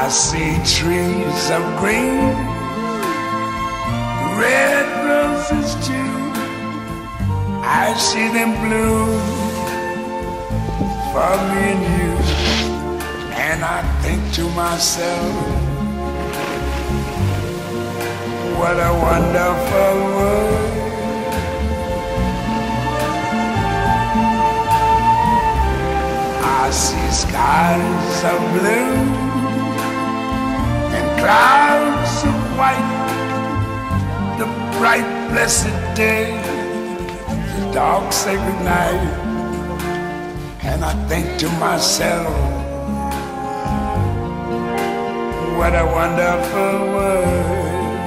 I see trees of green, red roses too. I see them bloom for me and you. And I think to myself, what a wonderful world. I see skies of blue and clouds of white, the bright blessed day, the dark sacred night. And I think to myself, what a wonderful world.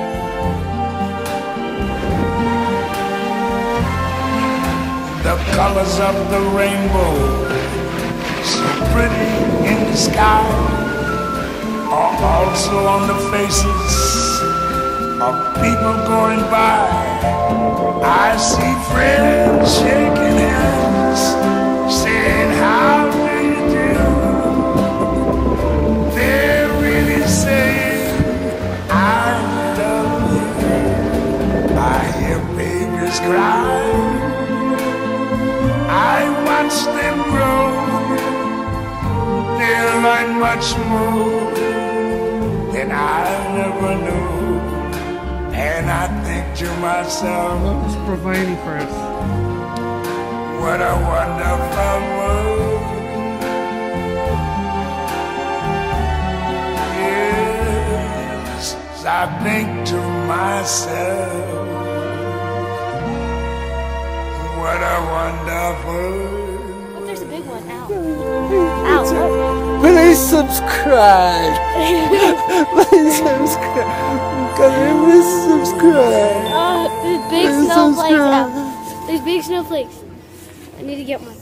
The colors of the rainbow, so pretty in the sky, are also on the faces of people going by. I see friends shaking hands, saying, how do you do? They're really saying, I love you. I hear babies cry, I watch them grow. They'll learn much more than I never knew. And I think to myself, what's providing for us? What a wonderful world. Yes, I think to myself, what a wonderful world. There's a big one. Ow. Ow. Please subscribe. Please subscribe. Please subscribe. There's big snowflakes out. There's big snowflakes. I need to get one.